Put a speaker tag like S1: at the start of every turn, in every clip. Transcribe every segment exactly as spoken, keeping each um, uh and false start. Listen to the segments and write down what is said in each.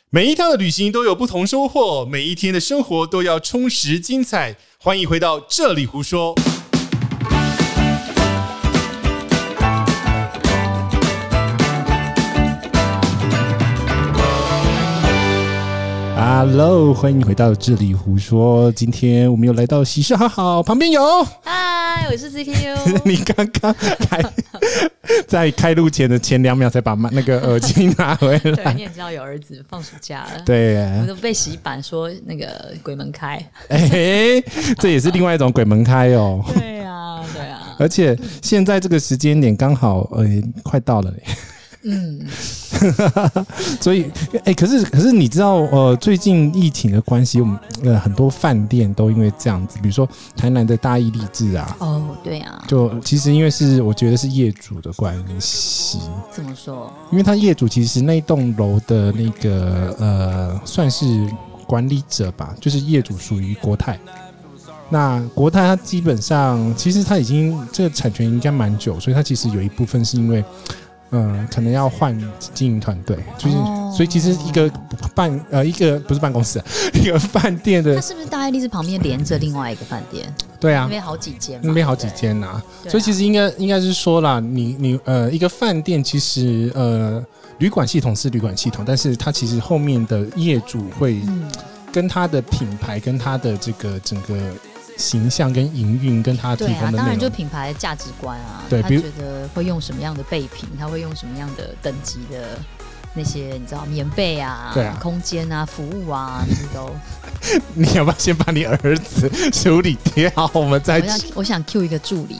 S1: 每一趟的旅行都有不同收获，每一天的生活都要充实精彩。欢迎回到这里胡说。Hello， 欢迎回到这里胡说。今天我们又来到喜事好好，旁边有
S2: 嗨，我是 C Q。
S1: 你刚刚开在开录前的前两秒才把那个耳机拿回来。
S2: 对，你也知道有儿子放暑假了，
S1: 对，
S2: 我都被洗版说那个鬼门开。
S1: 哎、欸，这也是另外一种鬼门开哦。
S2: 对啊，对啊。
S1: 而且现在这个时间点刚好，呃、欸，快到了嘞。嗯，所以，哎、欸，可是，可是你知道，呃，最近疫情的关系，我们呃很多饭店都因为这样子，比如说台南的大义励志啊，
S2: 哦，对啊，
S1: 就其实因为是我觉得是业主的关系，
S2: 怎么说？
S1: 因为他业主其实那栋楼的那个呃算是管理者吧，就是业主属于国泰。那国泰它基本上其实它已经这个产权应该蛮久，所以它其实有一部分是因为。嗯，可能要换经营团队，就是、哦、所以其实一个办呃一个不是办公室、啊，一个饭店的，
S2: 它是不是大爱丽是旁边连着另外一个饭店？
S1: 对啊，
S2: 那边好几间，
S1: 那边好几间呐、啊，所以其实应该应该是说啦，你你呃一个饭店其实呃旅馆系统是旅馆系统，但是它其实后面的业主会跟它的品牌跟它的这个整个。形象跟营运跟他提供的内容，
S2: 对啊，当然就品牌的价值观啊，
S1: 对，
S2: 他觉得会用什么样的备品，他会用什么样的等级的那些，你知道棉被啊，对啊，空间啊，服务啊，这些都。
S1: 你要不要先把你儿子处理掉，我们再？
S2: 我想，我想 Q 一个助理，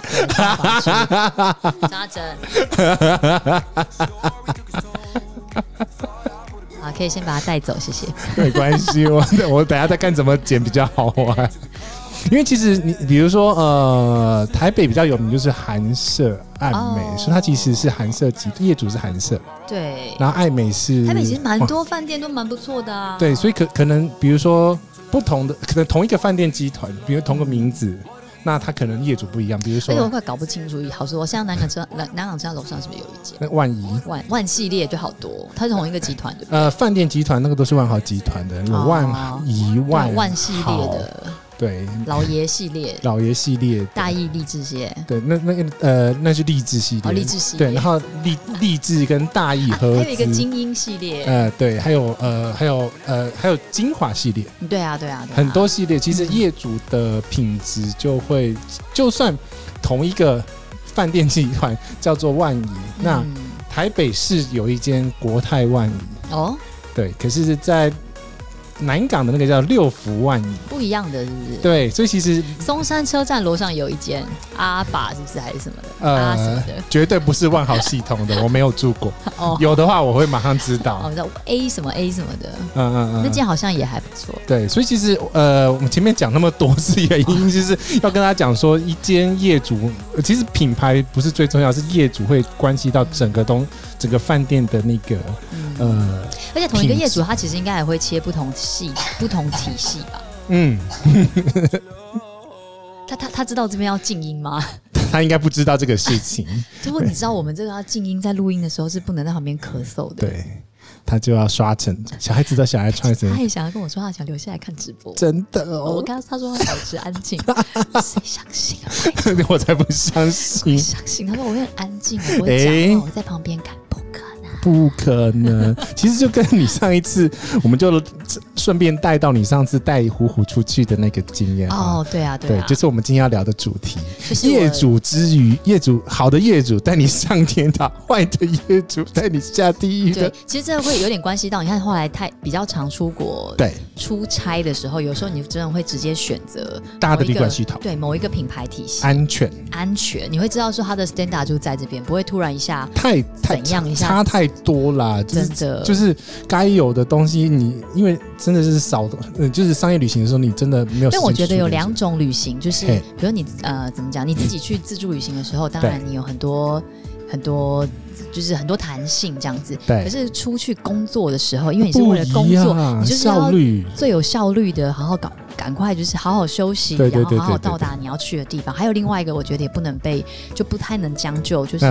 S2: 扎针。好，可以先把他带走，谢谢。
S1: 没关系，我我等一下再看怎么剪比较好玩。因为其实你比如说呃，台北比较有名就是韩舍、爱美，哦、所以它其实是韩舍集业主是韩舍，
S2: 对，
S1: 然后爱美是
S2: 台北其实蛮多饭店都蛮不错的啊。
S1: 对，所以可可能比如说不同的，可能同一个饭店集团，比如同个名字。那他可能业主不一样，比如说，
S2: 而且我快搞不清楚。好说，像南港车南南港车楼上是不是有一间？
S1: 那万怡
S2: 万万系列就好多，它是同一个集团对不对？
S1: 呃，饭店集团那个都是万豪集团的，有万怡、万
S2: 万系列的，
S1: 对，
S2: 老爷系列，
S1: 老爷系列，
S2: 大义励志系列，
S1: 对，那那个呃，那是励志系列，
S2: 哦，励志系列，
S1: 对，然后励励志跟大义合资、
S2: 啊，还有一个精英系列，
S1: 呃，对，还有呃，还有呃，还有精华系列，
S2: 对啊，对啊，对啊
S1: 很多系列，其实业主的品质就会，嗯、就算同一个饭店集团叫做万怡，嗯、那台北市有一间国泰万怡，哦，对，可是，在南港的那个叫六福万怡，
S2: 不一样的是不是？
S1: 对，所以其实
S2: 松山车站楼上有一间阿爸，是不是还是什么的？呃，阿什么的，
S1: 绝对不是万豪系统的，我没有住过。哦，有的话我会马上知道。
S2: 哦，叫 A 什么 A 什么的，
S1: 嗯嗯嗯，
S2: 那间好像也还不错。
S1: 对，所以其实呃，我们前面讲那么多是原因，就是要跟大家讲说，一间业主其实品牌不是最重要，是业主会关系到整个东整个饭店的那个、嗯、呃，
S2: 而且同一个业主他其实应该还会切不同系、不同体系吧？嗯，他他他知道这边要静音吗？
S1: 他应该不知道这个事情。
S2: 如果你知道我们这个要静音，在录音的时候是不能在旁边咳嗽的。
S1: 对。他就要刷成小孩子的小孩穿成，
S2: 他也想要跟我说，他想留下来看直播，
S1: 真的哦。
S2: 我刚他说他保持安静，谁相信啊？
S1: 我才不相信，
S2: 我相信。他说我会很安静，我会讲话，我在旁边看，不可能，
S1: 不可能。其实就跟你上一次，我们就顺便带到你上次带虎虎出去的那个经验
S2: 哦，对啊，对
S1: 啊，对，就是我们今天要聊的主题。
S2: 就是
S1: 业主之余，业主好的业主带你上天堂，坏的业主带你下地狱的。
S2: 对，其实这个会有点关系到，你看后来太比较常出国，
S1: 对，
S2: 出差的时候，有时候你真的会直接选择
S1: 大的旅馆系统，
S2: 对某一个品牌体系，
S1: 安全，
S2: 安全，你会知道说它的 standard 就在这边，不会突然一下
S1: 太太
S2: 怎样一下
S1: 差太多啦，
S2: 真的
S1: 就是该有的东西你，你因为真的是少的。嗯，就是商业旅行的时候，你真的没有。
S2: 但我觉得有两种旅行，就是比如你呃怎么讲，你自己去自助旅行的时候，当然你有很多很多，就是很多弹性这样子。
S1: 对。
S2: 可是出去工作的时候，因为你是为了工作，你就是要最有效率的，好好搞，赶快就是好好休息，然后好好到达你要去的地方。还有另外一个，我觉得也不能被，就不太能将就，就是。嗯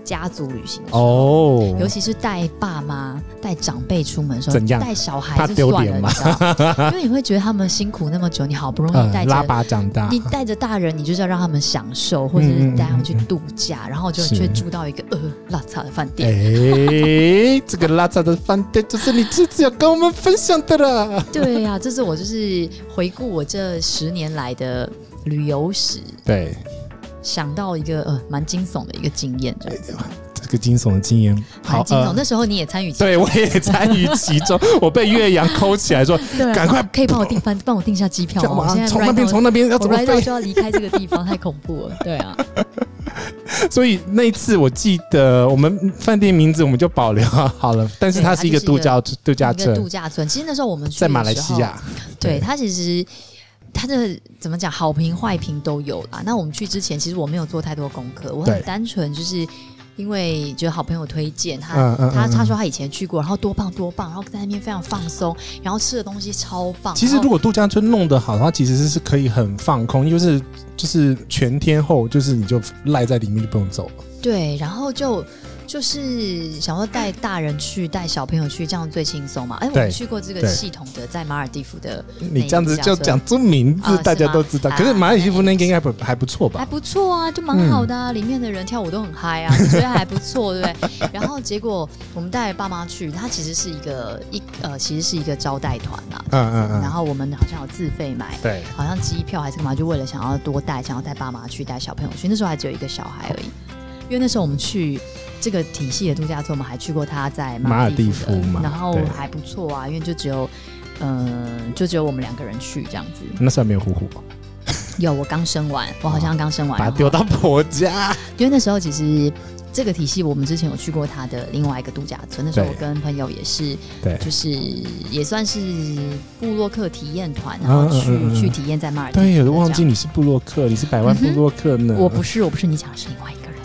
S2: 家族旅行的时候，
S1: 哦，
S2: 尤其是带爸妈、带长辈出门的时候，
S1: 怎样
S2: 带小孩就算了，你知道，因为你会觉得他们辛苦那么久，你好不容易带着、
S1: 呃、拉拔长大，
S2: 你带着大人，你就是要让他们享受，或者是带他们去度假，嗯嗯嗯，然后就却住到一个呃拉差的饭店。
S1: 哎，这个拉差的饭店就是你这次要跟我们分享的了。
S2: 对呀、啊，这是我就是回顾我这十年来的旅游史。
S1: 对。
S2: 想到一个呃蛮惊悚的一个经验，这样子。
S1: 这个惊悚的经验，
S2: 好惊悚、呃！那时候你也参与其中，
S1: 对我也参与其中。我被岳阳抠起来说：“赶、啊、快，
S2: 可以帮我订饭，帮我订下机票吗？我现在
S1: 从那边从那边要怎么飞？
S2: 就要离开这个地方，太恐怖了。”对啊。
S1: 所以那一次我记得，我们饭店名字我们就保留好了，但是它是一个度假度假村，
S2: 度假村。其实那时候我们去
S1: 在马来西亚，
S2: 对它其实。他的怎么讲，好评坏评都有啦。那我们去之前，其实我没有做太多功课，我很单纯就是因为觉得好朋友推荐他，嗯嗯嗯他他说他以前去过，然后多棒多棒，然后在那边非常放松，然后吃的东西超棒。
S1: 其实如果度假村弄得好的话，其实是可以很放空，就是就是全天候，就是你就赖在里面就不用走了。
S2: 对，然后就。就是想要带大人去，带小朋友去，这样最轻松嘛。哎，我们去过这个系统的，在马尔地夫的。
S1: 你这样子就讲出名字，大家都知道。可是马尔地夫那个应该还不错吧？
S2: 还不错啊，就蛮好的啊。里面的人跳舞都很嗨啊，觉得还不错，对不对？然后结果我们带爸妈去，它其实是一个一呃，其实是一个招待团啊。嗯嗯嗯。然后我们好像有自费买，对，好像机票还是干嘛，就为了想要多带，想要带爸妈去，带小朋友去。那时候还只有一个小孩而已，因为那时候我们去。这个体系的度假村，我们还去过他在马尔地夫嘛，然后还不错啊，因为就只有，嗯、呃，就只有我们两个人去这样子。
S1: 那时候没有呼呼，
S2: 有我刚生完，我好像刚生完，
S1: 把他丢到婆家。
S2: 因为那时候其实这个体系，我们之前有去过他的另外一个度假村，那时候我跟朋友也是，对，就是也算是部落客体验团，然后去、嗯嗯嗯、去体验在马尔地夫。
S1: 对，有的忘记你是部落客，你是百万部落客呢。
S2: 嗯、我不是，我不是，你讲的是另外一个人。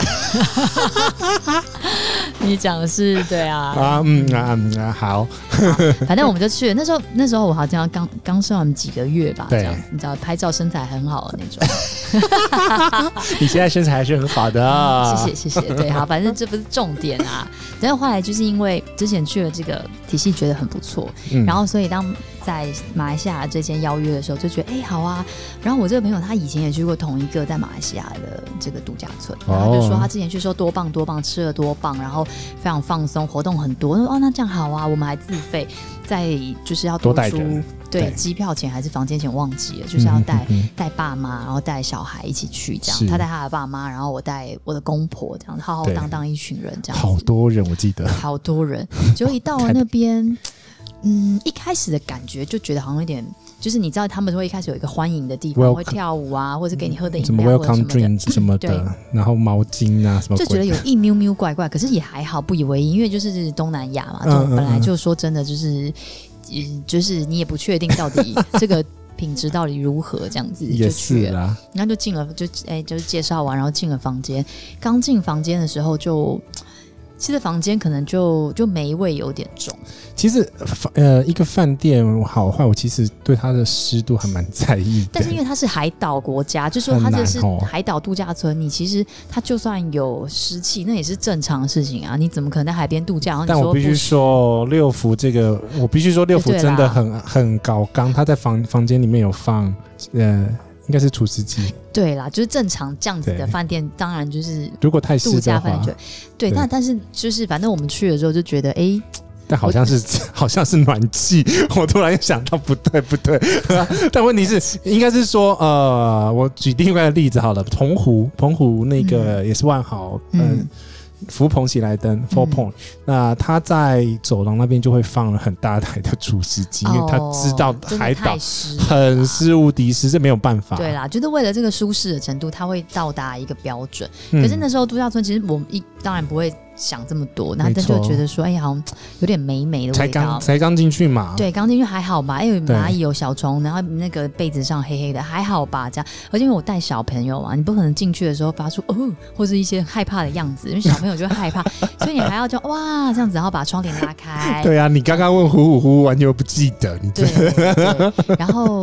S2: 你讲的是对啊
S1: 啊嗯啊嗯啊好，
S2: 反正我们就去了。那时候那时候我好像刚刚生完几个月吧，这样你知道拍照身材很好的那种。
S1: 你现在身材还是很好的、啊
S2: 嗯，谢谢谢谢。对，好，反正这不是重点啊。然后后来就是因为之前去了这个体系，觉得很不错、嗯，然后所以当在马来西亚这间邀约的时候，就觉得哎、欸、好啊。然后我这个朋友他以前也去过同一个在马来西亚的这个度假村，然后他就说他之前去说多棒多棒，吃了多棒，然后非常放松，活动很多。哦，那这样好啊，我们还自费，在就是要多出对机票钱还是房间钱忘记了，就是要带带、嗯、爸妈，然后带小孩一起去这样。他带他的爸妈，然后我带我的公婆，这样浩浩荡荡一群人这样。
S1: 好多人，我记得
S2: 好多人。结果一到了那边，嗯，一开始的感觉就觉得好像有点。就是你知道他们会一开始有一个欢迎的地方， Welcome, 会跳舞啊，或者给你喝的饮料或者什么的，
S1: welcome drinks 什么的，然后毛巾啊什么，
S2: 就觉得有一喵喵怪怪，可是也还好，不以为意，因为就是东南亚嘛，嗯、本来就说真的就是，嗯、就是你也不确定到底这个品质到底如何，这样子就去了，然后就进了，就哎、欸、就是介绍完，然后进了房间，刚进房间的时候就。其实房间可能就就霉味有点重。
S1: 其实呃，一个饭店好坏，我其实对它的湿度还蛮在意的。
S2: 但是因为它是海岛国家，就说它这是海岛度假村，你其实它就算有湿气，那也是正常的事情啊。你怎么可能在海边度假？
S1: 但我必须说，六福这个，我必须说六福真的很很高纲，他在房房间里面有放呃。应该是除湿机，
S2: 对啦，就是正常这样子的饭店，当然就是
S1: 如果太湿
S2: 度假饭店，对，那但是就是反正我们去了之后就觉得，哎、欸，
S1: 但好像是好像是暖气，我突然想到不对不对，但问题是应该是说，呃，我举另外一个例子好了，澎湖澎湖那个也是万豪，嗯。嗯福朋喜来登 Four Point、嗯、那他在走廊那边就会放了很大台的除湿机、哦、因为他知道海岛很湿无敌湿，这没有办法。
S2: 对啦，就是为了这个舒适的程度，它会到达一个标准、嗯、可是那时候度假村其实我一当然不会想这么多，然后但就觉得说，哎呀，有点霉霉的味道。才刚
S1: 才刚进去嘛，
S2: 对，刚进去还好吧，因为蚂蚁有小虫，然后那个被子上黑黑的，还好吧，这样。而且因为我带小朋友嘛，你不可能进去的时候发出哦，或是一些害怕的样子，因为小朋友就会害怕，所以你还要就哇这样子，然后把窗帘拉开。
S1: 对啊，你刚刚问呼呼呼，完全不记得，你
S2: 对对对，然后。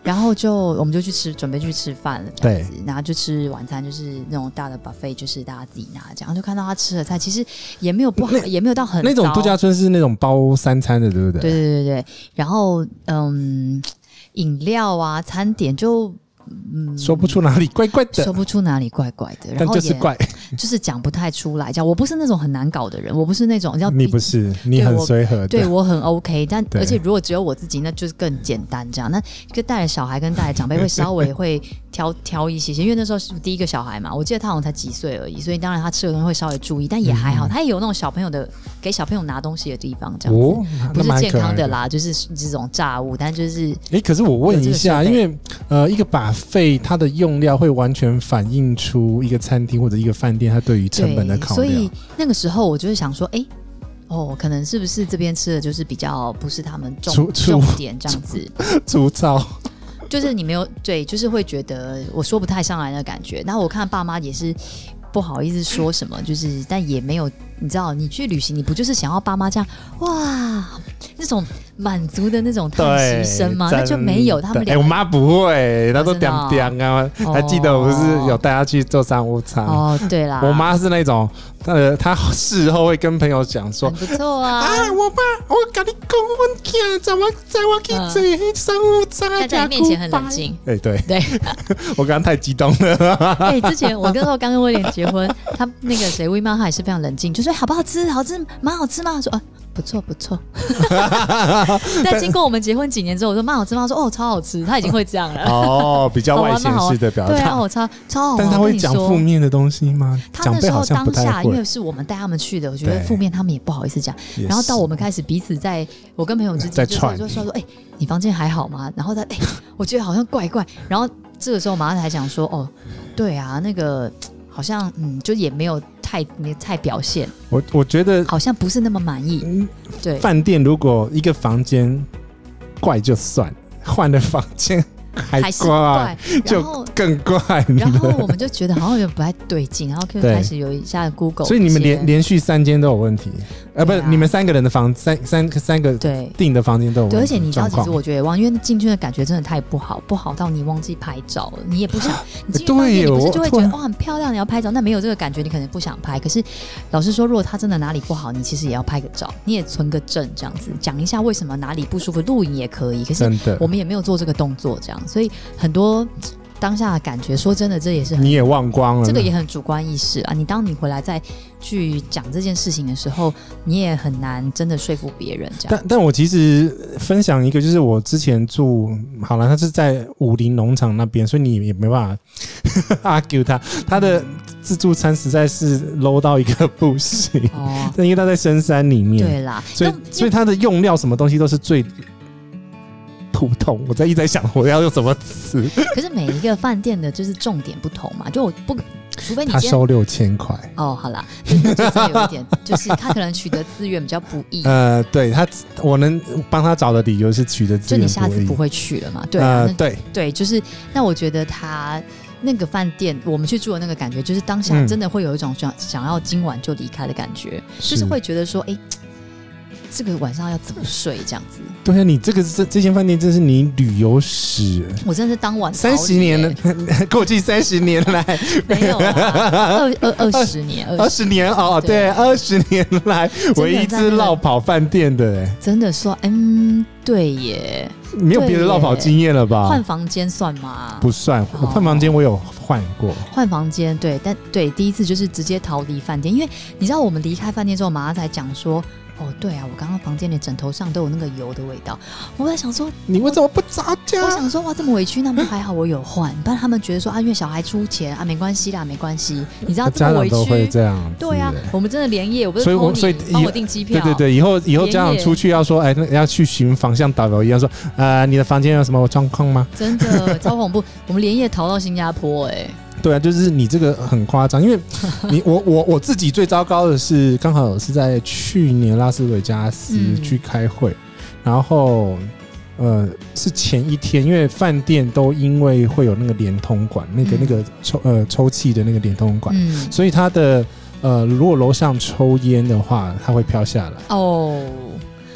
S2: 然后就我们就去吃，准备去吃饭了，这样子，
S1: 对，
S2: 然后就吃晚餐，就是那种大的 buffet， 就是大家自己拿，这样就看到他吃的菜，其实也没有不好，也没有到很糟。
S1: 那种度假村是那种包三餐的，对不对？
S2: 对对对对，然后嗯，饮料啊，餐点就。
S1: 嗯，说不出哪里怪怪的，
S2: 说不出哪里怪怪的，然后
S1: 但就是怪，
S2: 就是讲不太出来。讲我不是那种很难搞的人，我不是那种要
S1: 你不是，你很随和的，
S2: 对我很 OK。但而且如果只有我自己，那就是更简单这样。那就带着小孩跟带着长辈会稍微会挑挑一些些，因为那时候是第一个小孩嘛，我记得他好像才几岁而已，所以当然他吃的东西会稍微注意，但也还好，嗯、他也有那种小朋友的给小朋友拿东西的地方，这样子、哦、不是健康的啦，就是这种炸物，但就是
S1: 哎、欸，可是我问一下，因为呃，一个buffet它的用料会完全反映出一个餐厅或者一个饭店它对于成本的考量，
S2: 所以那个时候我就是想说，哎、欸。哦，可能是不是这边吃的就是比较不是他们重重点这样子，
S1: 粗糙，
S2: 就是你没有对，就是会觉得我说不太上来的感觉。然后我看爸妈也是不好意思说什么，就是但也没有，你知道，你去旅行，你不就是想要爸妈这样哇那种满足的那种叹息声吗？那就没有他们俩。
S1: 哎、欸，我妈不会，她都点点啊。哦、还记得我不是有带她去做商务舱？
S2: 哦，对啦，
S1: 我妈是那种，呃，她事后会跟朋友讲说，
S2: 很不错啊。
S1: 啊，我妈，我跟你讲，我囝怎么载我去坐商务舱？
S2: 她在你面前很冷静。
S1: 哎、欸，对
S2: 对，
S1: 我刚刚太激动了。
S2: 哎、欸，之前我跟我刚跟威廉结婚，他那个谁威妈他也是非常冷静，就说好不好吃？好吃，蛮好吃吗？说啊。不错不错，但经过我们结婚几年之后，我说蛮好吃吗？说哦超好吃，他已经会这样了。
S1: 哦，比较外显式的表达。
S2: 对啊，我超超好。
S1: 但是他会讲负面的东西吗？
S2: 他那时候当下，因为是我们带他们去的，我觉得负面他们也不好意思讲。然后到我们开始彼此在，我跟朋友之间就说就说说，哎、欸，你房间还好吗？然后他哎、欸，我觉得好像怪怪。然后这个时候马上才讲说，哦，对啊，那个。好像嗯，就也没有太没太表现。
S1: 我我觉得
S2: 好像不是那么满意。嗯，对。
S1: 饭店如果一个房间怪就算，换了房间还怪，
S2: 还是怪
S1: 就更怪。
S2: 然后我们就觉得好像有点不太对劲，然后就开始有一下 Google。
S1: 所以你们连连续三间都有问题，呃，不是、啊、你们三个人的房三三三个订的房间都有问题。
S2: 对，而且你知道，其实我觉得忘，因为进去的感觉真的太不好，不好到你忘记拍照了，你也不想。你进去饭店，你不是就会觉得哇很漂亮，你要拍照，那没有这个感觉，你可能不想拍。可是老实说，如果他真的哪里不好，你其实也要拍个照，你也存个证，这样子讲一下为什么哪里不舒服，录影也可以。可是我们也没有做这个动作，这样，所以很多。多当下的感觉，说真的，这也是很
S1: 你也忘光了，
S2: 这个也很主观意识啊。你当你回来再去讲这件事情的时候，你也很难真的说服别人。这样，
S1: 但但我其实分享一个，就是我之前住好了，他是在武林农场那边，所以你也没办法 argue 他，他的自助餐实在是 low 到一个不行。哦，因为他在深山里面，
S2: 对啦，
S1: 所以所以他的用料什么东西都是最。普通，我在一直在想我要用什么词。
S2: 可是每一个饭店的就是重点不同嘛，就我不，除非你
S1: 他收六千块
S2: 哦，好啦，那就是有一点，就是他可能取得资源比较不易。
S1: 呃，对他，我能帮他找的理由是取得资源不易，就你
S2: 下次不会去了嘛？对啊，
S1: 呃、对
S2: 对，就是那我觉得他那个饭店，我们去住的那个感觉，就是当下真的会有一种想、嗯、想要今晚就离开的感觉，是就是会觉得说，哎。这个晚上要怎么睡？这样子，
S1: 对啊，你这个这这间饭店真是你旅游史，
S2: 我真的是当晚
S1: 三十年了，过去三十年来
S2: 没有二二二十年，
S1: 二十年哦，对，二十年来唯一一次落跑饭店的，
S2: 真的说，嗯，对耶，
S1: 没有别的落跑经验了吧？
S2: 换房间算吗？
S1: 不算，我换房间我有换过，
S2: 换房间对，但对第一次就是直接逃离饭店，因为你知道我们离开饭店之后，马上才讲说。哦，对啊，我刚刚房间里枕头上都有那个油的味道。我在想说，
S1: 你为什么不早讲？
S2: 我想说，哇，这么委屈，那么还好我有换，不然他们觉得说啊，因为小孩出钱啊，没关系啦，没关系。你知道这么委屈，
S1: 家长都会这样。
S2: 对啊，我们真的连夜，我不是
S1: 所以我所以
S2: 帮我订机票。
S1: 对对对，以后以后家长出去要说，哎，要去巡房，像导游一样说，呃，你的房间有什么状况吗？
S2: 真的超恐怖，我们连夜逃到新加坡、欸，哎。
S1: 对啊，就是你这个很夸张，因为你我我我自己最糟糕的是，刚好是在去年拉斯维加斯去开会，嗯、然后呃是前一天，因为饭店都因为会有那个连通管，那个、嗯、那个抽呃抽气的那个连通管，嗯、所以它的呃如果楼上抽烟的话，它会飘下来哦。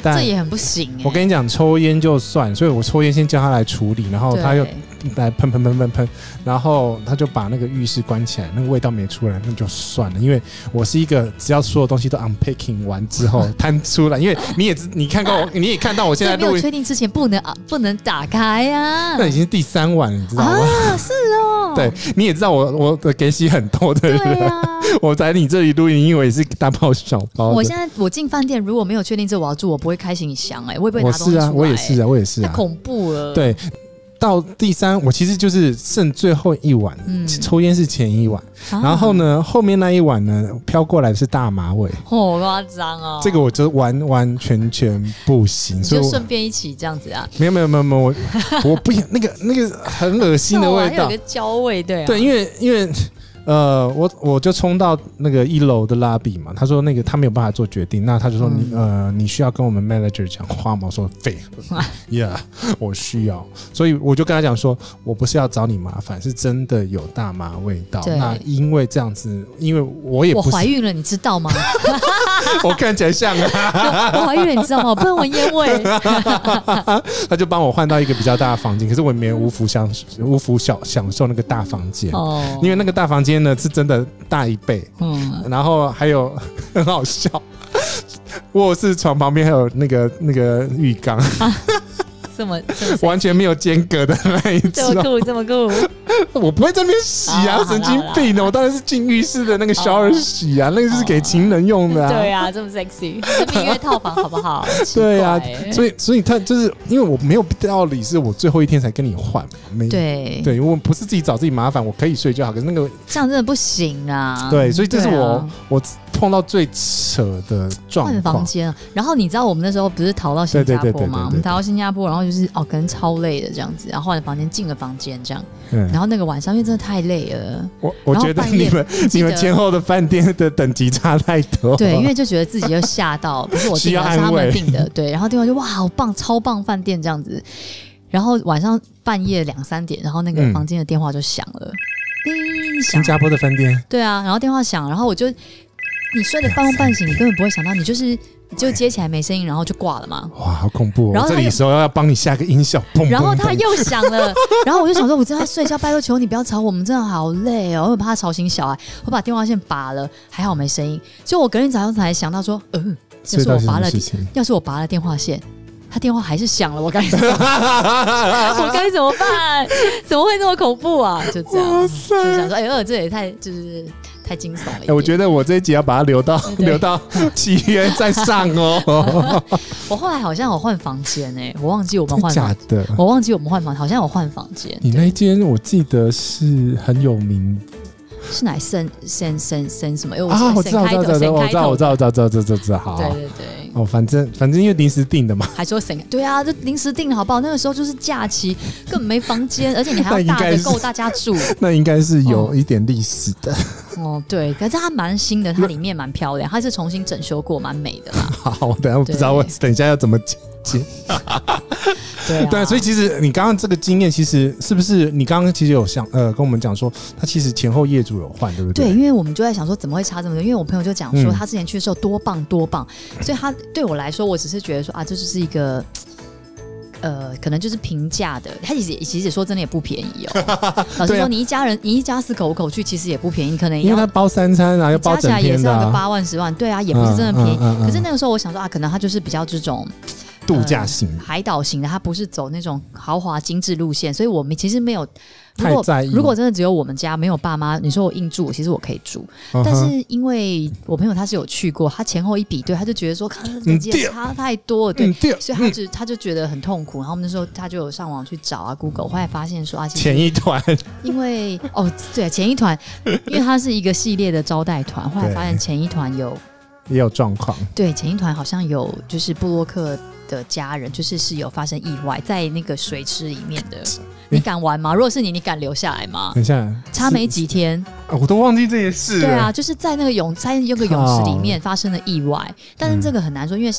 S1: 但
S2: 这也很不行、欸。
S1: 我跟你讲，抽烟就算，所以我抽烟先叫他来处理，然后他又来喷喷喷喷喷，然后他就把那个浴室关起来，那个味道没出来，那就算了。因为我是一个只要所有东西都 unpacking 完之后摊出来，因为你也你看过，你也看到我现在录音，
S2: 没有确定之前不能不能打开啊。
S1: 那已经是第三晚了，你知道吗？
S2: 啊，是哦。
S1: 对，你也知道我我的给息很多的人，对啊、我在你这里录音，因为也是大包小包。
S2: 我现在我进饭店，如果没有确定这我要住，我不会开行李箱哎、欸，我也不会拿东西出来、欸。
S1: 我是啊，我也是啊，我也是啊，
S2: 太恐怖了。
S1: 对。到第三，我其实就是剩最后一碗，嗯、抽烟是前一碗，啊、然后呢，后面那一碗呢，飘过来的是大马尾，
S2: 好夸张哦！
S1: 这个我就完完全全不行，
S2: 就顺便一起这样子啊？
S1: 没有没有没有没有，我我不那个那个很恶心的味道，
S2: 有个焦味，对、啊、
S1: 对，因为因为。呃，我我就冲到那个一楼的拉比嘛，他说那个他没有办法做决定，那他就说你、嗯、呃你需要跟我们 manager 讲话吗？我说废，yeah， 我需要，所以我就跟他讲说，我不是要找你麻烦，是真的有大麻味道。那因为这样子，因为我也不是
S2: 我怀孕了，你知道吗？
S1: 我看起来像啊，
S2: 我怀孕了，你知道吗？我不能闻烟味。
S1: 他就帮我换到一个比较大的房间，可是我也没有无福享无福享享受那个大房间，哦，因为那个大房间。是真的大一倍，嗯，然后还有很好笑，卧室床旁边还有那个那个浴缸，啊、
S2: 这么这么
S1: 完全没有间隔的那一种，
S2: 这么酷，这么酷。
S1: 我不会在那边洗啊，神经病的！我当然是进浴室的那个 shower 洗啊，那个就是给情人用的啊。
S2: 对啊，这么 sexy， 这蜜月套房好不好？
S1: 对啊，所以所以他就是因为我没有道理，是我最后一天才跟你换，没对对，我不是自己找自己麻烦，我可以睡就好。可是那个
S2: 这样真的不行啊。
S1: 对，所以这是我、啊、我碰到最扯的状况。
S2: 换房间，然后你知道我们那时候不是逃到新加坡吗？我们逃到新加坡，然后就是哦，可能超累的这样子，然后换了房间，进了房间这样，嗯、然后那个晚上因为真的太累了，
S1: 我我觉得你们你们前后的饭店的等级差太多。
S2: 对，因为就觉得自己又吓到，不是我订的，是他们订的。对，然后电话就哇，好棒，超棒饭店这样子。然后晚上半夜两三点，然后那个房间的电话就响了，叮、嗯，
S1: 新加坡的饭店。
S2: 对啊，然后电话响，然后我就你睡得半梦半醒，你根本不会想到，你就是。你就接起来没声音，然后就挂了嘛。
S1: 哇，好恐怖、哦！然后这里时候要帮你下个音效，砰砰砰，
S2: 然后他又响了，然后我就想说，我真的在睡觉，拜托求你不要吵我们，真的好累哦，我怕他吵醒小孩，我把电话线拔了，还好没声音。就我隔天早上才想到说，呃，要是我拔了，要是我拔了电话线，他电话还是响了，我该怎么办？我该怎么办？怎么会这么恐怖啊？就这样，就想说，哎呦，这也太就是。太惊悚了、欸！
S1: 我觉得我这一集要把它留到留到七月再上哦。
S2: 我后来好像有换房间哎、欸，我忘记我们换房
S1: 假的，
S2: 我忘记我们换房，好像有换房间。
S1: 你那一间我记得是很有名，
S2: 是哪森森森森什么？
S1: 啊，我知道，我知道，我知道，我知道，我知道，我知道，我知道，知道，知道，好。
S2: 对对对。
S1: 哦，反正反正因为临时订的嘛，
S2: 还说省对啊，就临时订的好不好？那个时候就是假期，根本没房间，而且你还要大的够大家住。
S1: 那应该是有一点历史的。
S2: 哦，对，可是它蛮新的，它里面蛮漂亮，它是重新整修过，蛮美的啦。
S1: 好，等一下我不知道我等一下要怎么接。
S2: 对、啊、
S1: 对，所以其实你刚刚这个经验，其实是不是你刚刚其实有想呃跟我们讲说，他其实前后业主有换，对不对？
S2: 对，因为我们就在想说怎么会差这么多？因为我朋友就讲说他之前去的时候多棒多棒，嗯、所以他对我来说，我只是觉得说啊，这就是一个。呃，可能就是平价的，他其实其实说真的也不便宜哦。老实说，你一家人，你一家四口五口去，其实也不便宜，可能也要
S1: 因为他包三餐啊，要包整天的、啊，加起来也是要个
S2: 八万十万，对啊，也不是真的便宜。嗯嗯嗯嗯、可是那个时候我想说啊，可能他就是比较这种。
S1: 度假型、
S2: 呃、海岛型的，它不是走那种豪华精致路线，所以我们其实没有如果太在意。如果真的只有我们家没有爸妈，你说我硬住，其实我可以住。Uh-huh. 但是因为我朋友他是有去过，他前后一比对，他就觉得说，等级差太多了，对，嗯、所以他就、嗯、他就觉得很痛苦。然后我们那时候他就有上网去找啊 ，Google， 后来发现说啊，
S1: 前一团，
S2: 因为哦对，前一团，因为它是一个系列的招待团，后来发现前一团有。
S1: 也有状况，
S2: 对，前一团好像有就是部落客的家人，就是是有发生意外在那个水池里面的。你敢玩吗？如果是你，你敢留下来吗？
S1: 等一下，
S2: 差没几天，
S1: 啊、我都忘记这件事了。
S2: 对啊，就是在那个泳在那个泳池里面发生了意外，嗯、但是这个很难说，因为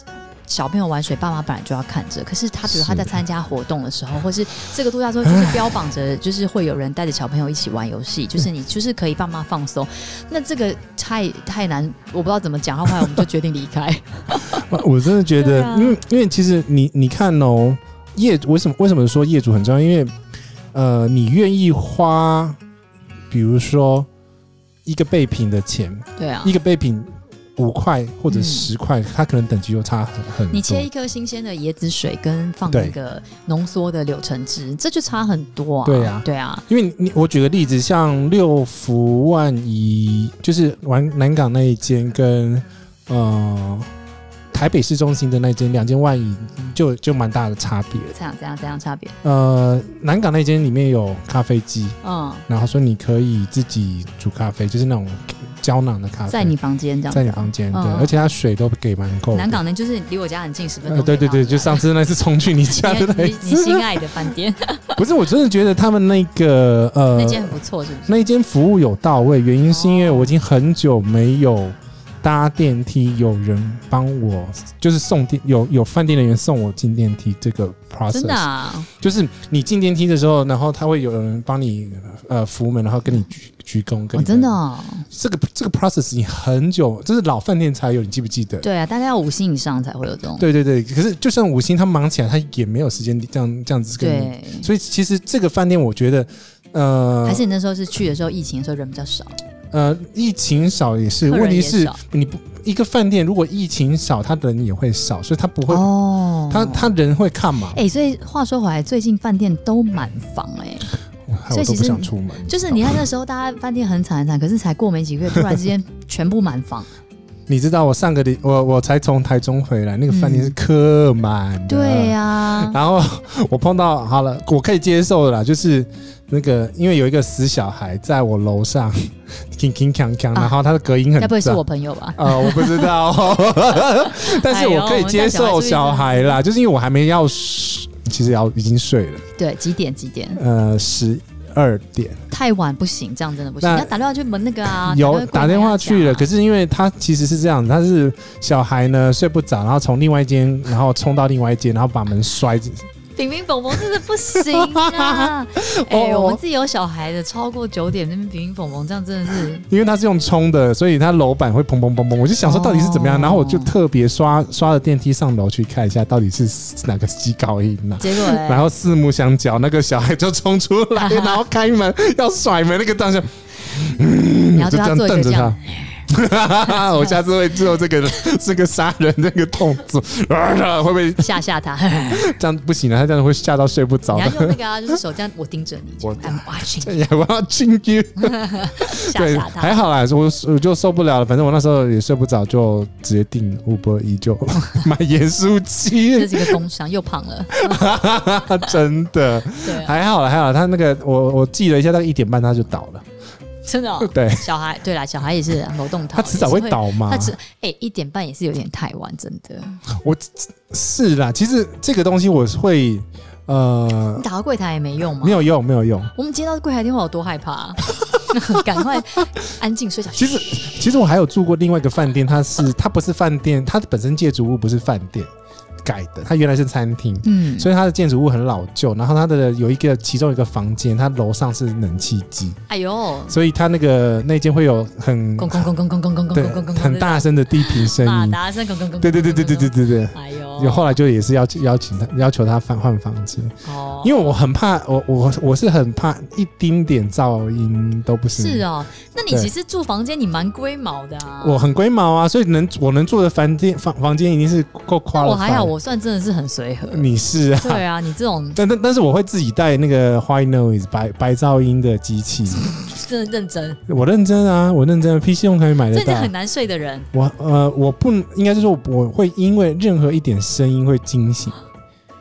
S2: 小朋友玩水，爸妈本来就要看着。可是他比如他在参加活动的时候，或是这个度假村就是标榜着，就是会有人带着小朋友一起玩游戏，就是你就是可以爸妈放松。那这个太太难，我不知道怎么讲，后来我们就决定离开。
S1: 我真的觉得，啊、因为因为其实你你看哦，业为什么为什么说业主很重要？因为呃，你愿意花，比如说一个备品的钱，
S2: 对啊，
S1: 一个备品五块或者十块、嗯，它可能等级又差很很多。
S2: 你切一颗新鲜的椰子水，跟放那个浓缩的柳橙汁，这就差很多啊。
S1: 对啊，
S2: 对啊。
S1: 因为你我举个例子，像六福万怡，就是玩南港那一间跟呃。台北市中心的那间两间万怡就就蛮大的差别。
S2: 这样这样这样差别？
S1: 呃，南港那间里面有咖啡机，嗯，然后说你可以自己煮咖啡，就是那种胶囊的咖啡，
S2: 在你房间这样，
S1: 在你房间、嗯、对，而且它水都给蛮够的。
S2: 南港那就是离我家很近，十分钟、
S1: 呃。对对对，就上次那次冲去你家的那一次，
S2: 你, 你, 你心爱的饭店。
S1: 不是，我真的觉得他们那个呃，
S2: 那间很不错，是不是？
S1: 那间服务有到位，原因是因为我已经很久没有。搭电梯有人帮我，就是送电有有饭店人员送我进电梯这个 process，
S2: 真的啊，
S1: 就是你进电梯的时候，然后他会有人帮你呃扶门，然后跟你鞠鞠躬，跟你、
S2: 哦、真的哦，
S1: 这个这个 process 你很久，这是老饭店才有，你记不记得？
S2: 对啊，大概要五星以上才会有这种。
S1: 对对对，可是就算五星，他忙起来他也没有时间这样这样子跟你。
S2: 对，
S1: 所以其实这个饭店我觉得，呃，
S2: 还是你那时候是去的时候，疫情的时候人比较少。
S1: 呃，疫情少也是，问题是你不一个饭店如果疫情少，他人也会少，所以他不会，哦，他他人会看嘛。
S2: 哎、欸，所以话说回来，最近饭店都满房哎、
S1: 欸，所以其实我都不想出门。
S2: 就是你看那时候大家饭店很惨很惨，可是才过没几个月，突然之间全部满房。
S1: 你知道我上个礼我我才从台中回来，那个饭店是客满的、嗯。
S2: 对呀、啊。
S1: 然后我碰到好了，我可以接受的啦，就是那个因为有一个死小孩在我楼上，铿铿锵锵，然后他的隔音很。
S2: 该不会是我朋友吧？
S1: 呃，我不知道，但是我可以接受小孩啦，就是因为我还没要，其实要已经睡了。
S2: 对，几点？几点？
S1: 呃，十。二点
S2: 太晚不行，这样真的不行。你要打电话去门那个啊，
S1: 有打电话去了，可是因为他其实是这样子，他是小孩呢睡不着，然后从另外一间，然后冲到另外一间，然后把门摔着。冰
S2: 冰蹦蹦真的不行啊！哎、欸，我们自己有小孩的，超过九点那边冰冰蹦蹦，这样真的是。
S1: 因为他是用冲的，所以他楼板会砰砰砰砰。我就想说到底是怎么样，哦、然后我就特别刷刷了电梯上楼去看一下，到底是哪个机高音啊？
S2: 结果，
S1: 然后四目相交，那个小孩就冲出来，然后开门要甩门，那个当下，
S2: 嗯，就这样瞪着他。
S1: 我下次会做这个这个杀人这个动作，会不会
S2: 吓吓他？
S1: 这样不行了，他这样会吓到睡不着。
S2: 你要用那个啊，就是手这样，我盯着你，我 I'm watching，
S1: 我要进去，
S2: 吓吓他。
S1: 还好啦，我我就受不了了，反正我那时候也睡不着，就直接订 Uber Eats 就买盐酥鸡。
S2: 这是一个工伤，又胖了，
S1: 真的。对、啊，还好了，还好了，他那个我我记了一下，大概一点半他就倒了。
S2: 真的、哦，
S1: 对，
S2: 小孩，对啦，小孩也是楼动
S1: 他迟早会倒嘛。
S2: 他迟，哎、欸，一点半也是有点太晚，真的。
S1: 我是啦，其实这个东西我会，呃，
S2: 你打到柜台也没用吗？
S1: 没有用，没有用。
S2: 我们接到柜台电话有多害怕、啊，赶快安静睡觉。
S1: 其实，其实我还有住过另外一个饭店，它是它不是饭店，它本身建筑物不是饭店。改的，它原来是餐厅，嗯，所以它的建筑物很老旧，然后它的有一个其中一个房间，它楼上是冷气机，
S2: 哎呦，
S1: 所以它那个那间会有很
S2: 咣咣咣咣咣咣咣咣咣
S1: 很大声的低频声音，
S2: 大声咣咣咣，
S1: 对对对对对对对对，
S2: 哎呦，
S1: 有后来就也是邀邀请他要求他换换房间，哦，因为我很怕，我我我是很怕一丁点噪音都不行，
S2: 是哦，那你其实住房间你蛮龟毛的啊，
S1: 我很龟毛啊，所以能我能住的房间房房间一定是够夸了，
S2: 我还好我。我算真的是很随和，
S1: 你是啊？
S2: 对啊，你这种，
S1: 但但但是我会自己带那个 white noise 白白噪音的机器，
S2: 真的认真，
S1: 我认真啊，我认真 ，P C 用可以买得到。
S2: 这是很难睡的人，
S1: 我呃，我不应该是说我会因为任何一点声音会惊醒。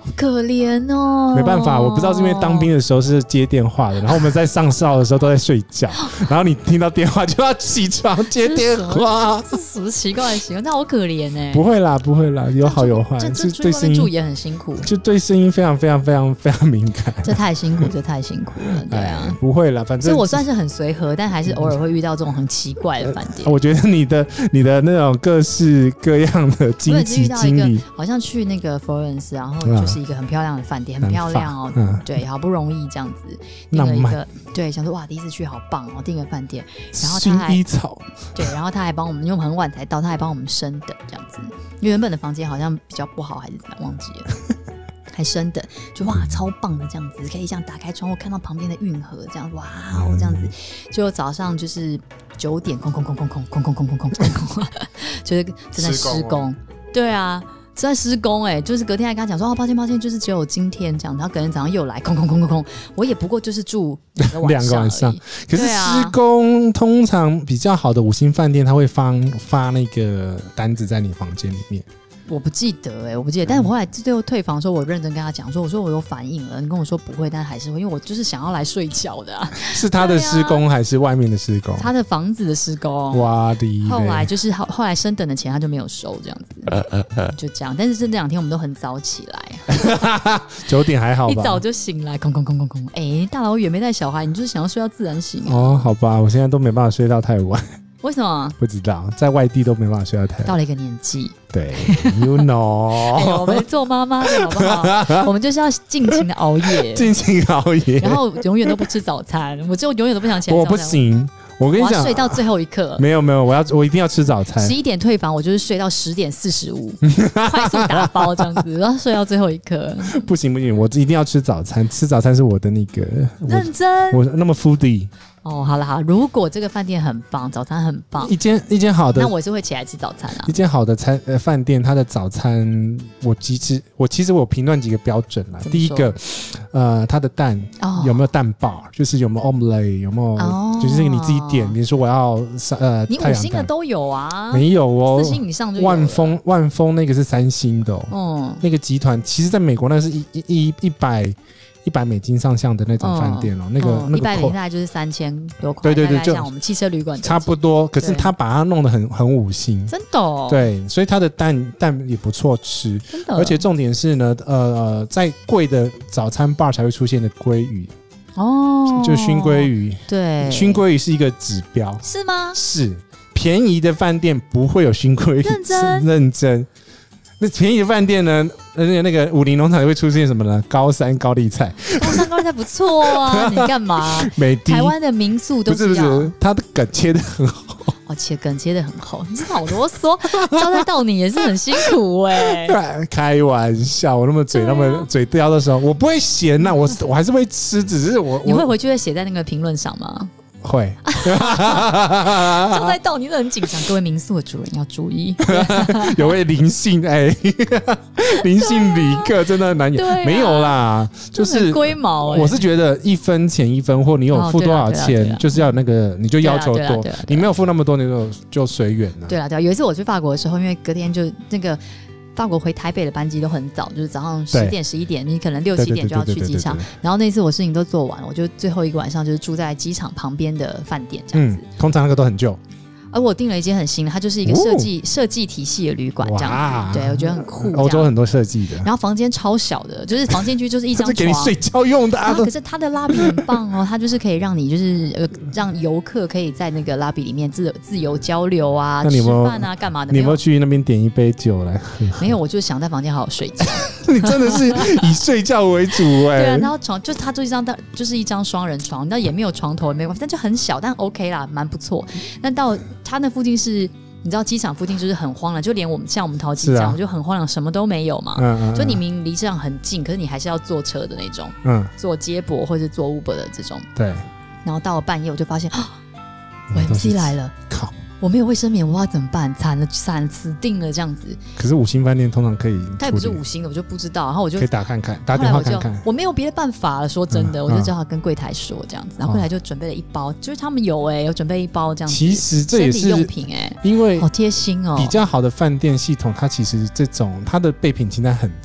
S2: 可怜哦。
S1: 没办法，我不知道是因为当兵的时候是接电话的，然后我们在上哨的时候都在睡觉，然后你听到电话就要起床接电话，
S2: 这是什么奇怪的习惯？那好可怜哎、欸。
S1: 不会啦，不会啦，有好有坏。
S2: 这这
S1: 对声音
S2: 住也很辛苦，
S1: 就对声音非常非常非常非常敏感。
S2: 这太辛苦，这太辛苦了，对啊。
S1: 哎、不会啦，反正
S2: 所以我算是很随和，但还是偶尔会遇到这种很奇怪的饭店。
S1: 呃、我觉得你的你的那种各式各样的惊奇经历，
S2: 好像去那个佛罗伦斯，然后就是一个很漂亮的饭店，很漂亮哦，嗯、对，好不容易这样子订了一个，对，想说哇，第一次去好棒哦，订个饭店，然后他还
S1: 薰衣草，
S2: 对，然后他还帮我们，因为我们很晚才到，他还帮我们升等这样子，因为原本的房间好像比较不好，还是怎么忘记了。还升等，就哇超棒的这样子，可以这样打开窗户看到旁边的运河，这样哇哦这样子，就早上就是九点空空空空空空空空空空空，就是正在施工，对啊，正在施工哎、欸，就是隔天还跟他讲说哦抱歉抱歉，就是只有今天这样，然后隔天早上又来空空空空空，我也不过就是住两个晚上，两个晚上，
S1: 可是施工、啊、通常比较好的五星饭店，他会发发那个单子在你房间里面。
S2: 我不记得哎、欸，我不记得，但是我后来最后退房的时候，我认真跟他讲说，我说我有反应了，你跟我说不会，但还是会，因为我就是想要来睡觉的、啊。
S1: 是他的施工、啊、还是外面的施工？
S2: 他的房子的施工。
S1: 哇的！
S2: 后来就是后后来升等的钱他就没有收，这样子，就这样。但是这两天我们都很早起来，
S1: 九点还好吧？
S2: 一早就醒来，空空空空空。哎、欸，大老远没带小孩，你就是想要睡到自然醒、啊、
S1: 哦？好吧，我现在都没办法睡到太晚。
S2: 为什么？
S1: 不知道，在外地都没办法睡到太晚。
S2: 到了一个年纪，
S1: 对 ，you know，、
S2: 哎、我们做妈妈的好不好？我们就是要尽情的熬夜，
S1: 尽情熬夜，
S2: 然后永远都不吃早餐，我就永远都不想起来。
S1: 我不行，我跟你讲，
S2: 睡到最后一刻。
S1: 没有没有，我要我一定要吃早餐。
S2: 十一点退房，我就是睡到十点四十五，快速打包这样子，然后睡到最后一刻。
S1: 不行不行，我一定要吃早餐，吃早餐是我的那个
S2: 认真。
S1: 我, 我那么 foodie。
S2: 哦，好了好，如果这个饭店很棒，早餐很棒，
S1: 一间一间好的，
S2: 那我是会起来吃早餐啊。
S1: 一间好的餐呃饭店，它的早餐，我其实我其实我评断几个标准啦。第一个，呃，它的蛋、哦、有没有蛋堡，就是有没有 omelette， 有没有、哦，就是你自己点，比如说我要呃，
S2: 你五星的都有啊，
S1: 没有哦，
S2: 四星以上就有。
S1: 万丰万丰那个是三星的哦，嗯、那个集团其实在美国那是一一一一百。一百美金上下的那种饭店哦，嗯、那个、嗯、那个
S2: 一百美金大概就是三千多块，
S1: 对对对，
S2: 就像我们汽车旅馆
S1: 差不多。可是他把它弄得很很五星，
S2: 真的、哦。
S1: 对，所以它的蛋蛋也不错吃，
S2: 真的。
S1: 而且重点是呢，呃，在贵的早餐 bar 才会出现的鲑鱼哦，就是熏鲑鱼。
S2: 对，
S1: 熏鲑鱼是一个指标，
S2: 是吗？
S1: 是，便宜的饭店不会有熏鲑鱼，
S2: 认真
S1: 认真。那便宜的饭店呢？呃，那个武林农场会出现什么呢？高山高丽菜，
S2: 高山高丽菜不错啊！你干嘛？
S1: 美的
S2: 台湾的民宿都
S1: 是不是不是，它的梗切得很好。
S2: 哦，切梗切得很好，你真的好啰嗦，招待到你也是很辛苦哎、
S1: 欸。开玩笑，我那么嘴、啊、那么嘴刁的时候，我不会嫌呐、啊，我我还是会吃，只是我
S2: 你会回去会写在那个评论上吗？
S1: 会，
S2: 招待到你都很紧张，各位民宿的主人要注意。
S1: 有位灵性哎，灵性旅客真的很难有、啊，没有啦，就是
S2: 龟毛、欸。
S1: 我是觉得一分钱一分货，你有付多少钱，哦、就是要那个，你就要求多，你没有付那么多，你就就随缘了。
S2: 对啦对啦，有一次我去法国的时候，因为隔天就那个。法国回台北的班机都很早，就是早上十点、十一点，你可能六七点就要去机场。然后那次我事情都做完，我就最后一个晚上就是住在机场旁边的饭店这样子。
S1: 嗯，通常那个都很旧。
S2: 而我订了一间很新的，它就是一个设计设计体系的旅馆这样子，对我觉得很酷。
S1: 欧洲很多设计的，
S2: 然后房间超小的，就是房间区就是一张床，
S1: 是给你睡觉用的、啊。
S2: 可是它的拉比很棒哦，它就是可以让你就是呃让游客可以在那个拉比里面自自由交流啊，吃饭啊，干嘛的？
S1: 你有没有去那边点一杯酒来喝？
S2: 没有，我就想在房间好好睡觉。
S1: 你真的是以睡觉为主哎、欸。
S2: 对啊，然后床就它就一张就是一张双人床，那也没有床头，也没关系，但就很小，但 OK 啦，蛮不错。但到它那附近是。你知道机场附近就是很荒凉，就连我们像我们桃机这样、啊、就很荒凉，什么都没有嘛。嗯嗯嗯，就你明明离机场很近，可是你还是要坐车的那种，嗯，坐接驳或者坐 Uber 的这种。对。然后到了半夜，我就发现啊，我 M C 来了，靠！我没有卫生棉，我要怎么办？惨了，惨死定了这样子。
S1: 可是五星饭店通常可以，
S2: 它也不是五星的，我就不知道。然后我就
S1: 可以打看看，打电话看看。
S2: 我, 我没有别的办法了，说真的，嗯、我就只好跟柜台说这样子。然后柜台就准备了一包，嗯、就是他们有哎、欸，有准备一包这样子。
S1: 其实这也是
S2: 用品哎、欸，
S1: 因为
S2: 好贴心哦。
S1: 比较好的饭店系统，它其实这种它的备品清单很长。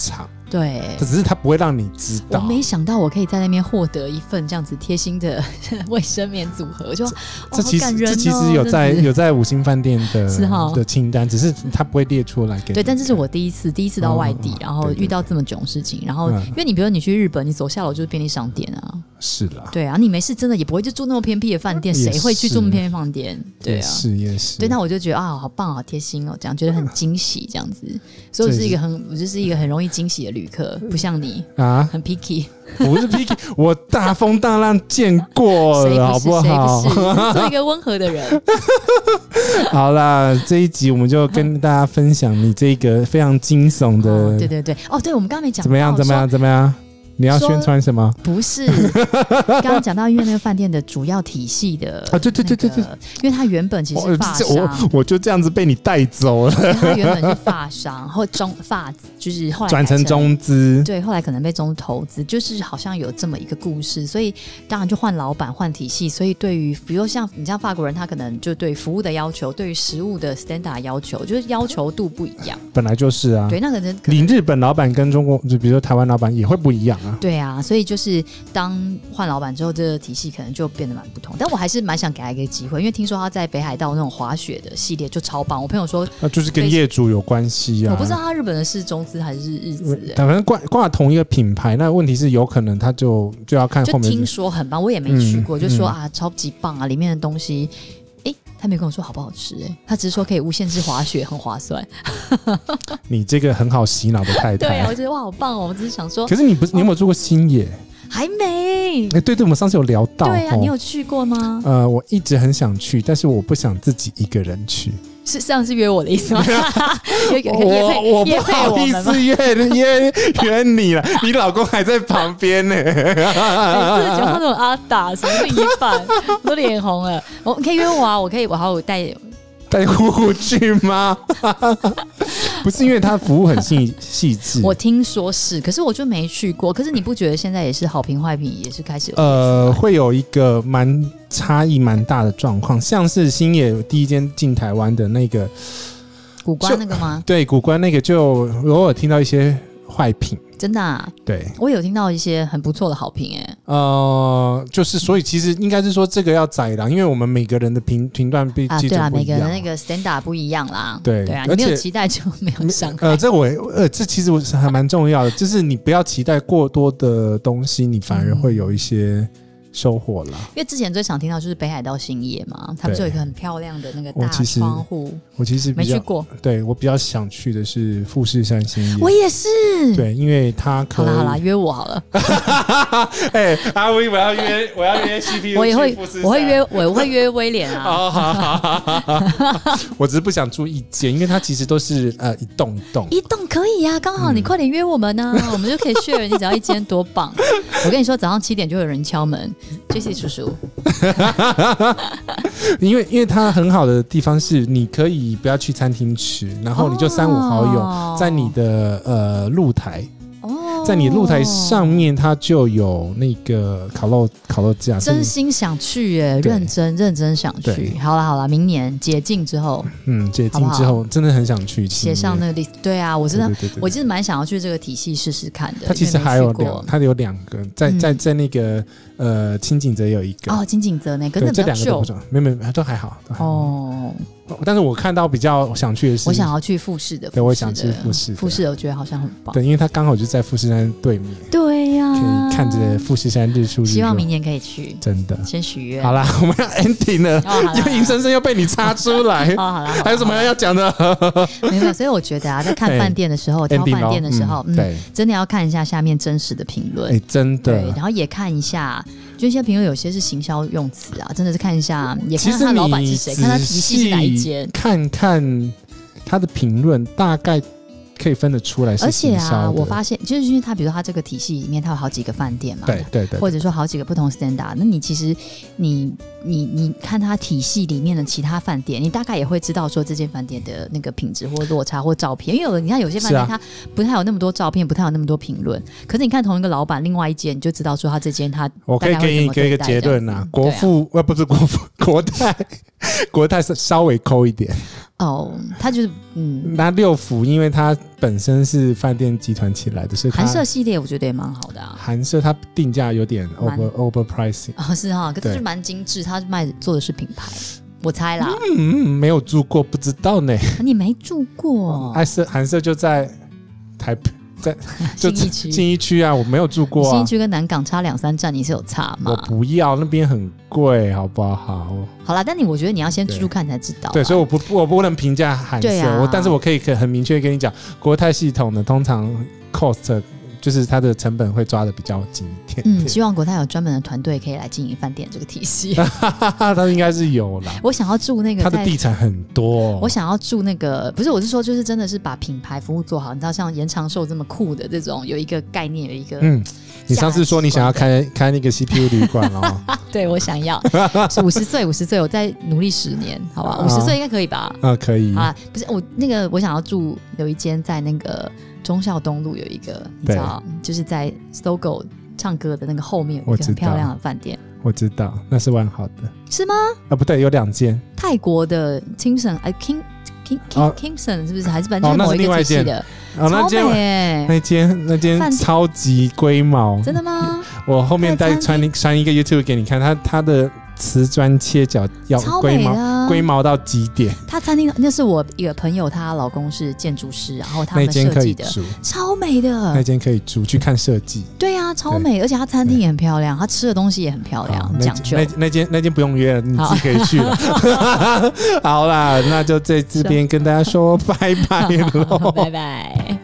S2: 对，
S1: 只是他不会让你知道。
S2: 我没想到我可以在那边获得一份这样子贴心的卫生棉组合，就
S1: 这其实、
S2: 哦、
S1: 这其实有在有在五星饭店的
S2: 是
S1: 的清单，只是他不会列出来给你。
S2: 对，但这是我第一次第一次到外地，哦、然后遇到这么囧事情，然后、嗯、因为你比如说你去日本，你走下楼就是便利商店啊。
S1: 是啦，
S2: 对啊，你没事真的也不会就住那么偏僻的饭店，谁会去住那么偏僻的饭店？对啊，
S1: 也是也是。
S2: 对，那我就觉得啊，好棒，好贴心哦，这样觉得很惊喜，这样子。所以我是一个很，我就是一个很容易惊喜的旅客，不像你啊，很 picky。
S1: 我不是 picky， 我大风大浪见过了，好不好？
S2: 谁不是？做一个温和的人。
S1: 好啦，这一集我们就跟大家分享你这个非常惊悚的，
S2: 哦、对对对，哦，对，我们刚刚没讲
S1: 怎么样？怎么样？怎么样？你要宣传什么？
S2: 不是，刚刚讲到因为那个饭店的主要体系的、那個、
S1: 啊，对对对对对，
S2: 因为它原本其实是发商，
S1: 我我就这样子被你带走了。
S2: 它原本是发商，或中发就是后来
S1: 转成中资，
S2: 对，后来可能被中资投资，就是好像有这么一个故事，所以当然就换老板换体系，所以对于比如像你像法国人，他可能就对服务的要求，对于食物的 standard 要求，就是要求度不一样。
S1: 本来就是啊，
S2: 对，那个人
S1: 你日本老板跟中国，就比如说台湾老板也会不一样啊。
S2: 对啊，所以就是当换老板之后，这个体系可能就变得蛮不同。但我还是蛮想给他一个机会，因为听说他在北海道那种滑雪的系列就超棒。我朋友说，
S1: 那就是跟业主有关系啊。
S2: 我不知道他日本的是中资还是日资、欸，
S1: 反正挂挂同一个品牌，那问题是有可能他就就要看后面。
S2: 就听说很棒，我也没去过，
S1: 嗯、
S2: 就说、
S1: 嗯、
S2: 啊超级棒啊，里面的东西。哎，他没跟我说好不好吃、欸，哎，他只是说可以无限制滑雪，很划算。
S1: 你这个很好洗脑的太太，
S2: 对啊，我觉得哇好棒哦！我只是想说，
S1: 可是你不是、哦、你有没有住过星野？
S2: 还没。
S1: 哎，对对，我们上次有聊到。
S2: 对啊，
S1: 哦、
S2: 你有去过吗？
S1: 呃，我一直很想去，但是我不想自己一个人去。
S2: 是上次约我的意思吗？
S1: 我我不好意思约约约你了，你老公还在旁边呢。每次
S2: 讲话那种阿达什么另一半，我都脸红了。我可以约我啊，我可以，我好我带
S1: 带呼呼去吗？不是，因为他服务很细细致。
S2: 我听说是，可是我就没去过。可是你不觉得现在也是好评坏评也是开始有
S1: 呃，会有一个蛮差异蛮大的状况，像是星野第一间进台湾的那个
S2: 古关那个吗？
S1: 对，古关那个就偶尔听到一些坏评。
S2: 真的啊？
S1: 对，
S2: 我有听到一些很不错的好评哎。
S1: 呃，就是所以其实应该是说这个要宰啦，因为我们每个人的评评断比
S2: 啊，对啊，每个人
S1: 那
S2: 个 standard 不一样啦。
S1: 对
S2: 对啊，你没有期待就没有伤害。
S1: 呃，这我呃这其实我还蛮重要的，就是你不要期待过多的东西，你反而会有一些收获啦。
S2: 因为之前最常听到就是北海道星野嘛，他们就有一个很漂亮的那个大窗户。
S1: 我其实
S2: 没去过，
S1: 对我比较想去的是富士山星野。
S2: 我也是，
S1: 对，因为它可以。
S2: 好啦好啦，约我好了。
S1: 哎、欸，阿威，我要约，我要约 C P U，
S2: 我也会，我会约，我会约威廉啊。
S1: 好好好，我只是不想住一间，因为它其实都是呃一栋一栋，
S2: 一栋可以呀、啊，刚好你快点约我们呢、啊嗯，我们就可以 share， 你只要一间多棒。我跟你说，早上七点就有人敲门 ，J C 叔叔。因
S1: 为因为它很好的地方是，你可以不要去餐厅吃，然后你就三五好友、哦、在你的呃露台。在你露台上面，它就有那个烤肉烤肉架。
S2: 真心想去耶，认真认真想去。好啦好啦，明年解禁之后，
S1: 嗯，解禁之后真的很想去。
S2: 写上那个 list。对啊，我真的，
S1: 对对对对
S2: 我其实蛮想要去这个体系试试看的。
S1: 它其实还有两，它有两个，在在在那个呃清景泽有一个。
S2: 哦，清景泽那个，那
S1: 这两个都不错，没没没，都还好。都还好哦。但是我看到比较想去的是，
S2: 我想要去富士的，
S1: 对，我想去富士，
S2: 富士我觉得好像很棒，
S1: 对，因为它刚好就在富士山对面，
S2: 对呀、啊，
S1: 可以看着富士山日出日落。
S2: 希望明年可以去，
S1: 真的，
S2: 先许愿。
S1: 好啦，我们要 ending 了，
S2: 哦、
S1: 就硬生生又被你插出来。
S2: 哦，好啦，
S1: 还有什么要讲的？
S2: 没有，所以我觉得啊，在看饭店的时候，挑饭店的时候，嗯，
S1: 对，
S2: 真的要看一下下面真实的评论，
S1: 哎，真的，
S2: 对，然后也看一下。就一些评论有些是行销用词啊，真的是看一下，也看看他老板是谁，看他体系是哪一间，
S1: 看看他的评论，大概可以分得出来是行销的。而且啊，
S2: 我发现就是因为他，比如说他这个体系里面，他有好几个饭店嘛，
S1: 对对对，
S2: 或者说好几个不同 standard， 那你其实你你你看他体系里面的其他饭店，你大概也会知道说这间饭店的那个品质或落差或照片，因为有的你看有些饭店它不太有那么多照片，不太有那么多评论，可是你看同一个老板另外一间，你就知道说他这间他
S1: 我可以给你给一个结论啊，国富呃、啊、不是国富国泰国泰是稍微抠一点
S2: 哦，它就是嗯，
S1: 那六福因为它本身是饭店集团起来的，所以
S2: 寒舍系列我觉得也蛮好的啊。
S1: 寒舍它定价有点 over over pricing
S2: 哦，是哈，可是就蛮精致，它卖做的是品牌，我猜啦。
S1: 嗯，没有住过不知道呢。
S2: 你没住过？
S1: 寒舍寒舍就在台北。在就
S2: 信义区，
S1: 信义区啊，我没有住过啊。
S2: 信义区跟南港差两三站，你是有差吗？
S1: 我不要，那边很贵，好不好？
S2: 好啦，但你我觉得你要先住住看才知道。
S1: 对，所以我不我不能评价寒舍，啊、我但是我可以很明确跟你讲，国泰系统呢，通常 cost 就是它的成本会抓的比较紧一点点。
S2: 嗯，希望国泰有专门的团队可以来经营饭店这个体系。
S1: 它应该是有啦。
S2: 我想要住那个，
S1: 它的地产很多、哦。
S2: 我想要住那个，不是，我是说，就是真的是把品牌服务做好。你知道，像延长寿这么酷的这种，有一个概念，有一个嗯。
S1: 你上次说你想要开开那个 C P U 旅馆哦？
S2: 对，我想要。五十岁，五十岁，我再努力十年，好吧？五十岁应该可以吧？
S1: 啊，可以
S2: 啊！不是我那个，我想要住有一间在那个忠孝东路有一个，你知道，就是在 Sogo 唱歌的那个后面有一个很漂亮的饭店。
S1: 我知道，那是万豪的，
S2: 是吗？
S1: 啊，不对，有两间。
S2: 泰国的 Kingston， 哎 ，King King King Kingston 是不是？还是反正某一个体系的？
S1: 哦，那间那间那间超级龟毛，
S2: 真的吗？
S1: 我后面再传传一个 YouTube 给你看，它它的瓷砖切角要龟毛龟毛到极点。
S2: 它餐厅那是我一个朋友，她老公是建筑师，然后他们设计的，超美的。
S1: 那间可以住，去看设计。
S2: 对啊，超美，而且它餐厅也很漂亮，它吃的东西也很漂亮，讲究。
S1: 那那间那间不用约了，你自己可以去了。好啦，那就在这边跟大家说拜拜喽，
S2: 拜拜。